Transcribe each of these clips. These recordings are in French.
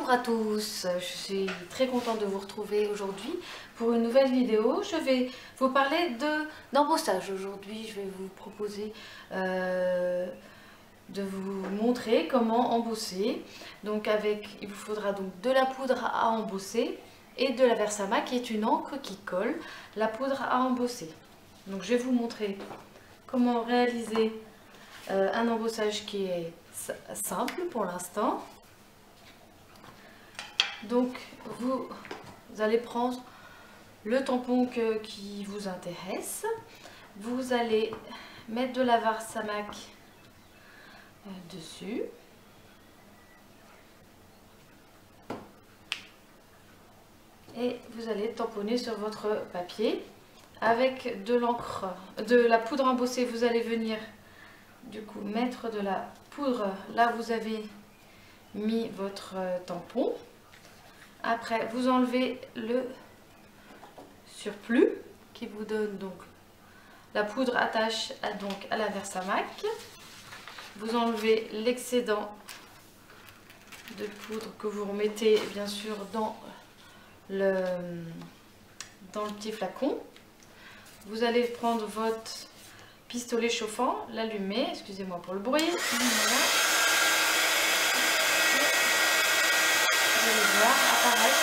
Bonjour à tous, je suis très contente de vous retrouver aujourd'hui pour une nouvelle vidéo. Je vais vous parler d'embossage aujourd'hui. Je vais vous proposer de vous montrer comment embosser. Donc il vous faudra donc de la poudre à embosser et de la Versama qui est une encre qui colle la poudre à embosser. Donc je vais vous montrer comment réaliser un embossage qui est simple pour l'instant. Donc vous allez prendre le tampon qui vous intéresse. Vous allez mettre de la Versamac dessus. Et vous allez tamponner sur votre papier avec de l'encre, de la poudre embossée. Vous allez venir du coup mettre de la poudre là où vous avez mis votre tampon. Après, vous enlevez le surplus qui vous donne donc la poudre attache à la Versamac. Vous enlevez l'excédent de poudre que vous remettez bien sûr dans le petit flacon. Vous allez prendre votre pistolet chauffant, l'allumer, excusez-moi pour le bruit. Voilà. Vous allez voir apparaître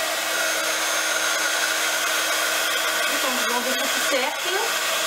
tout en faisant des petits cercles.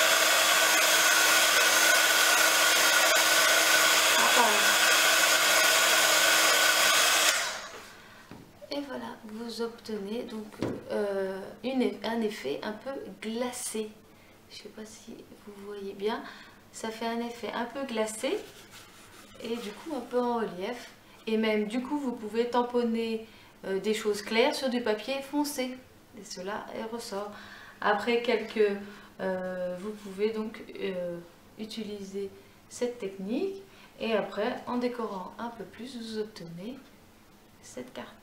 Et voilà, vous obtenez donc un effet un peu glacé. Je ne sais pas si vous voyez bien, ça fait un effet un peu glacé et du coup un peu en relief. Et même du coup vous pouvez tamponner des choses claires sur du papier foncé et cela ressort. Après vous pouvez donc utiliser cette technique et après en décorant un peu plus vous obtenez cette carte.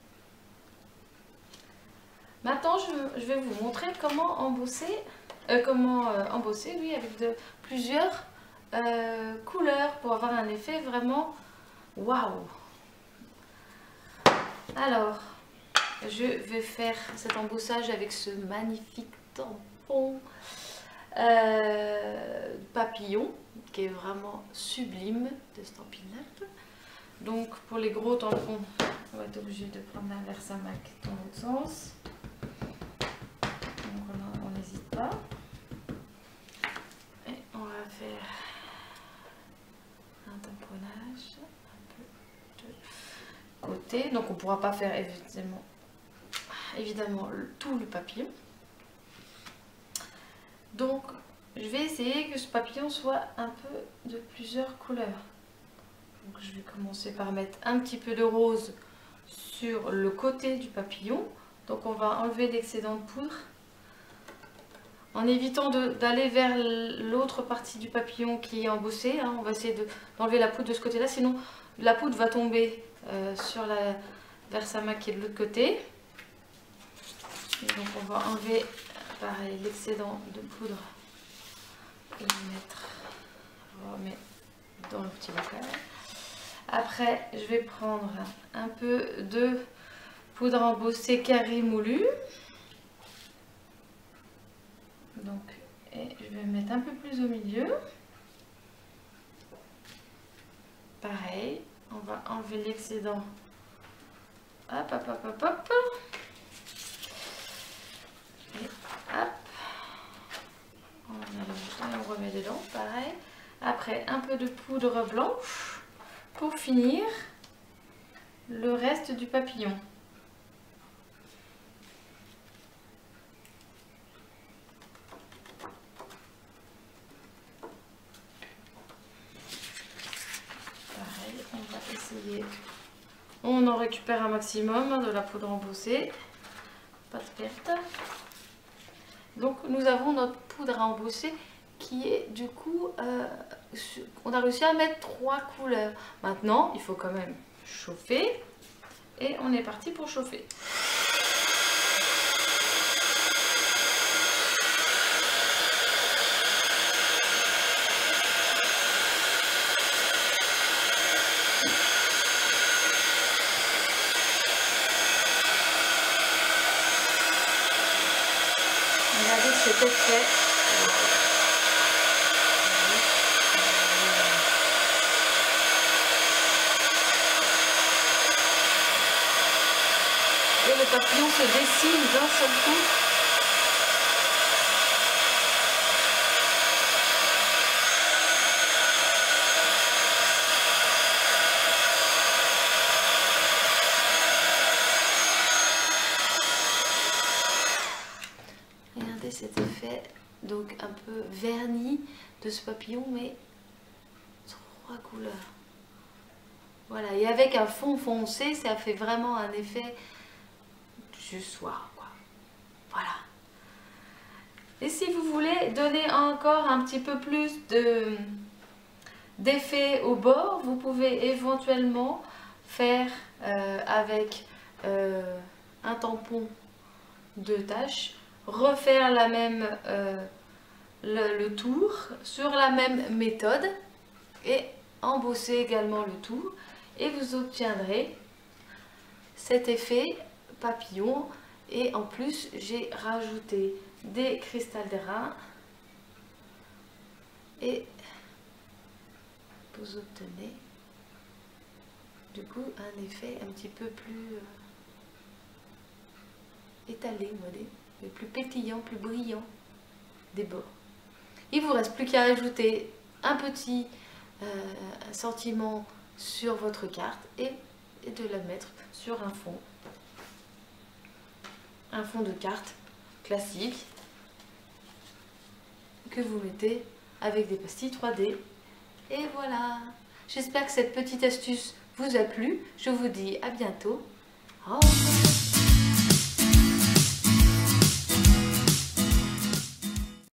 Maintenant je vais vous montrer comment embosser avec plusieurs couleurs pour avoir un effet vraiment waouh. Alors, je vais faire cet embossage avec ce magnifique tampon papillon qui est vraiment sublime de Stampin' Up. Donc, pour les gros tampons, on va être obligé de prendre la Versamac dans l'autre sens. Donc, on n'hésite pas. Et on va faire un tamponnage un peu de côté. Donc on ne pourra pas faire évidemment tout le papillon. Donc je vais essayer que ce papillon soit un peu de plusieurs couleurs. Donc je vais commencer par mettre un petit peu de rose sur le côté du papillon. Donc on va enlever l'excédent de poudre en évitant d'aller vers l'autre partie du papillon qui est embossée. Hein. On va essayer d'enlever la poudre de ce côté-là, sinon la poudre va tomber sur la Versamac qui est de l'autre côté. Et donc on va enlever pareil l'excédent de poudre et le remettre dans le petit bocal. Après je vais prendre un peu de poudre embossée carré moulu. Donc, et je vais mettre un peu plus au milieu. Pareil, on va enlever l'excédent. Hop, hop, hop, hop, hop. Et hop. On remet dedans, pareil. Après, un peu de poudre blanche pour finir le reste du papillon. On en récupère un maximum de la poudre embossée, pas de perte. Donc nous avons notre poudre à embosser qui est du coup, on a réussi à mettre 3 couleurs. Maintenant il faut quand même chauffer et on est parti pour chauffer. cet effet. Et le papillon se dessine d'un seul coup. Regardez cet effet, donc un peu verni de ce papillon, mais 3 couleurs. Voilà, et avec un fond foncé, ça fait vraiment un effet du soir, quoi. Voilà. Et si vous voulez donner encore un petit peu plus d'effet au bord, vous pouvez éventuellement faire avec un tampon de tache, refaire la même, le tour sur la même méthode et embosser également le tour, et vous obtiendrez cet effet papillon. Et en plus j'ai rajouté des cristals d'airain et vous obtenez du coup un effet un petit peu plus étalé, on va dire, mais plus pétillant, plus brillant des bords. Il vous reste plus qu'à ajouter un petit sentiment sur votre carte et de la mettre sur un fond de carte classique que vous mettez avec des pastilles 3D. Et voilà, j'espère que cette petite astuce vous a plu. Je vous dis à bientôt. Au revoir.